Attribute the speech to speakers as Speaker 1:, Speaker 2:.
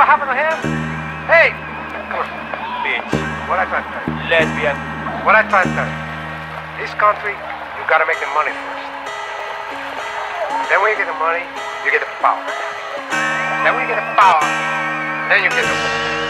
Speaker 1: what happened to him? Hey! Come on.
Speaker 2: Bitch.
Speaker 1: What I try to tell you?
Speaker 2: Lesbian.
Speaker 1: What I try to tell you? This country, you gotta make the money first. Then when you get the money, you get the power. Then when you get the power, then you get the woman.